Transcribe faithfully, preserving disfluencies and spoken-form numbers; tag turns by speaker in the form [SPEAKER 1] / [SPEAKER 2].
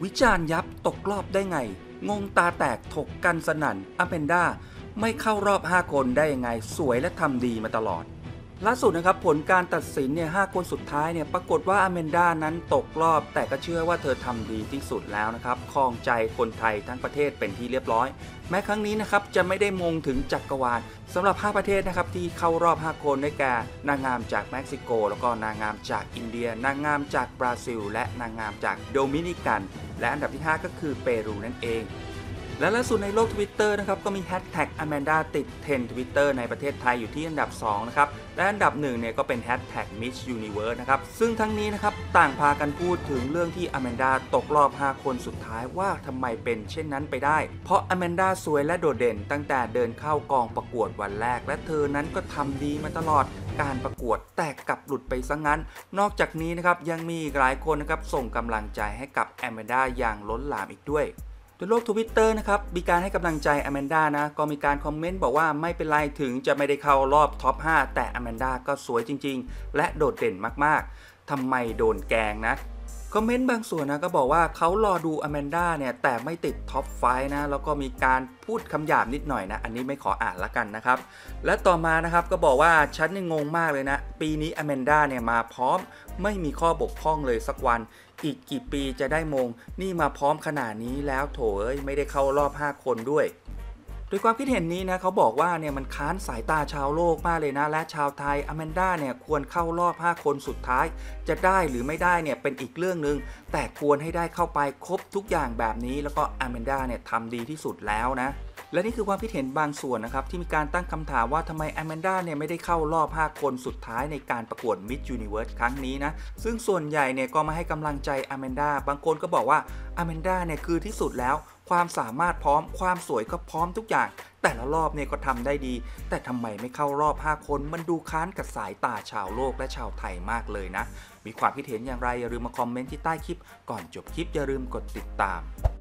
[SPEAKER 1] วิจารณ์ยับตกรอบได้ไงงงตาแตกถกกันสนั่นอแมนด้าไม่เข้ารอบห้าคนได้ยังไงสวยและทำดีมาตลอดล่าสุดนะครับผลการตัดสินเนี่ยห้าคนสุดท้ายเนี่ยปรากฏว่าอแมนด้านั้นตกรอบแต่ก็เชื่อว่าเธอทำดีที่สุดแล้วนะครับครองใจคนไทยทั้งประเทศเป็นที่เรียบร้อยแม้ครั้งนี้นะครับจะไม่ได้มงถึงจักรวาลสำหรับห้าประเทศนะครับที่เข้ารอบห้าคนได้แก่นางงามจากเม็กซิโกแล้วก็นางงามจากอินเดียนางงามจากบราซิลและนางงามจากโดมินิกันและอันดับที่ห้าก็คือเปรูนั่นเองและล่าสุดในโลก Twitter นะครับก็มีแฮชแท็กอแมนด้าติดเทรนด์ Twitter ในประเทศไทยอยู่ที่อันดับสองนะครับและอันดับหนึ่งเนี่ยก็เป็นแฮชแท็ก Miss Universe นะครับซึ่งทั้งนี้นะครับต่างพากันพูดถึงเรื่องที่อแมนด้าตกรอบห้าคนสุดท้ายว่าทำไมเป็นเช่นนั้นไปได้เพราะอแมนด้าสวยและโดดเด่นตั้งแต่เดินเข้ากองประกวดวันแรกและเธอนั้นก็ทำดีมาตลอดการประกวดแต่กลับหลุดไปซะงั้นนอกจากนี้นะครับยังมีอีกหลายคนนะครับส่งกำลังใจให้กับอแมนด้าอย่างล้นหลามอีกด้วยในโลก Twitter นะครับมีการให้กำลังใจอแมนด้านะก็มีการคอมเมนต์บอกว่าไม่เป็นไรถึงจะไม่ได้เข้ารอบท็อปห้าแต่อแมนด้าก็สวยจริงๆและโดดเด่นมากๆทำไมโดนแกงนะคอมเมนต์บางส่วนนะก็บอกว่าเขารอดูอแมนด้าเนี่ยแต่ไม่ติดท็อปไฟว์นะแล้วก็มีการพูดคำหยาบนิดหน่อยนะอันนี้ไม่ขออ่านละกันนะครับและต่อมานะครับก็บอกว่าฉันยังงงมากเลยนะปีนี้อแมนด้าเนี่ยมาพร้อมไม่มีข้อบกพร่องเลยสักวันอีกกี่ปีจะได้มงนี่มาพร้อมขนาดนี้แล้วโถเอ้ยไม่ได้เข้ารอบห้าคนด้วยโดยความคิดเห็นนี้นะเขาบอกว่าเนี่ยมันค้านสายตาชาวโลกมากเลยนะและชาวไทยอแมนด้าเนี่ยควรเข้ารอบห้าคนสุดท้ายจะได้หรือไม่ได้เนี่ยเป็นอีกเรื่องนึงแต่ควรให้ได้เข้าไปครบทุกอย่างแบบนี้แล้วก็อแมนด้าเนี่ยทำดีที่สุดแล้วนะและนี่คือความคิดเห็นบางส่วนนะครับที่มีการตั้งคำถามว่าทำไมอแมนด้าเนี่ยไม่ได้เข้ารอบห้าคนสุดท้ายในการประกวด Miss Universe ครั้งนี้นะซึ่งส่วนใหญ่เนี่ยก็มาให้กำลังใจอแมนด้าบางคนก็บอกว่าอแมนด้าเนี่ยคือที่สุดแล้วความสามารถพร้อมความสวยก็พร้อมทุกอย่างแต่ละรอบเนี่ยก็ทำได้ดีแต่ทำไมไม่เข้ารอบห้าคนมันดูค้านกับสายตาชาวโลกและชาวไทยมากเลยนะมีความคิดเห็นอย่างไรอย่าลืมมาคอมเมนต์ที่ใต้คลิปก่อนจบคลิปอย่าลืมกดติดตาม